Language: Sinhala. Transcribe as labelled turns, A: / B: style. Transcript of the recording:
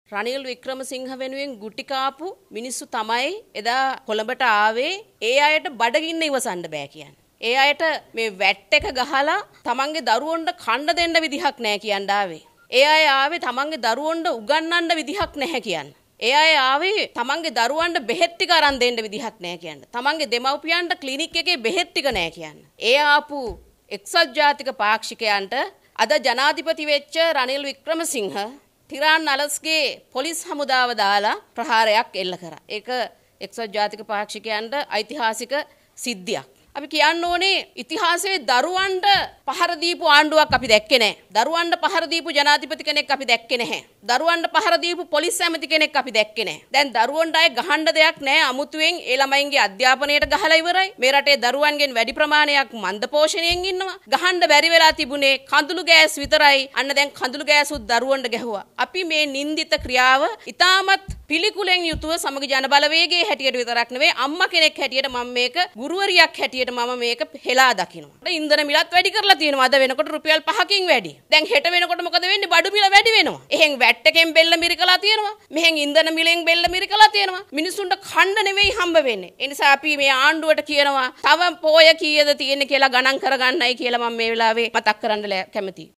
A: රනිල් වික්‍රමසිංහ වෙනුවෙන් ගුටි කාපු මිනිස්සු තමයි එදා කොළඹට ආවේ ඒ අයට බඩගින්න ඉවසන්න බෑ කියන්නේ. ඒ අයට මේ වැට් එක ගහලා තමන්ගේ දරුවන්ට කන්න දෙන්න විදිහක් නැහැ කියන්න ආවේ. ඒ අය ආවේ තමන්ගේ දරුවන්ට උගන්වන්න විදිහක් නැහැ කියන්නේ. ඒ අය ආවේ තමන්ගේ දරුවන්ට බෙහෙත් ටික අරන් දෙන්න විදිහක් නැහැ කියන්නේ. තමන්ගේ දෙමව්පියන්ට ක්ලිනික් එකේ බෙහෙත් ටික නැහැ කියන්නේ. ඒ ආපු එක්සත් ජාතික පාක්ෂිකයන්ට අද ජනාධිපති වෙච්ච රනිල් වික්‍රමසිංහ තිරාන් අලස්ගේ පොලිස් හමුදාව දාලා ප්‍රහාරයක් එල්ල කරා. ඒක එක්සත් ජාතික පාක්ෂිකයන්ට ඓතිහාසික සිද්ධියක්. අපි කියන්න ඕනේ ඉතිහාසයේ දරුවන්ට පහර දීපු ආණ්ඩුවක් අපි දැක්කේ නැහැ. දරුවන්ට පහර දීපු ජනාධිපති කෙනෙක් අපි දැක්කේ නැහැ. දරුවන්ට පහර දීපු පොලිස් ඇමති කෙනෙක් අපි දැක්කේ නැහැ. දැන් දරුවන්ට අය ගහන්න දෙයක් නැහැ. අමුතුවෙන් ඒ ළමයින්ගේ අධ්‍යාපනයට ගහලා ඉවරයි. මේ රටේ දරුවන්ගෙන් වැඩි ප්‍රමාණයක් මන්ද පෝෂණයෙන් ඉන්නවා. ගහන්න බැරි වෙලා තිබුණේ කඳුළු ගෑස් විතරයි. අන්න දැන් කඳුළු ගෑසුත් දරුවන්ට ගැහුවා. අපි මේ නින්දිත ක්‍රියාව ඉතාමත් පිළිකුලෙන් යුතුව සමග ජන බලවේගයේ හැටියට විතරක් නෙවෙයි අම්මා කෙනෙක් හැටියට මම මේක ගුරුවරියක් හැටියට මම මේක හෙලා දකිනවා. ඉන්ධන මිලත් වැඩි කරලා තියෙනවා. අද වෙනකොට රුපියල් 5කින් වැඩි. දැන් හෙට වෙනකොට මොකද වෙන්නේ? බඩු මිල වැඩි වෙනවා. එහෙන් වැට් එකෙන් බෙල්ල මිරිකලා තියෙනවා. මෙහෙන් ඉන්ධන මිලෙන් බෙල්ල මිරිකලා තියෙනවා. මිනිසුන්ට කන්න නෙවෙයි හම්බ වෙන්නේ. ඒ නිසා අපි මේ ආණ්ඩුවට කියනවා තව පෝය කීයද තියෙන්නේ කියලා ගණන් කරගන්නයි කියලා මම මේ වෙලාවේ මතක් කරන්න කැමතියි.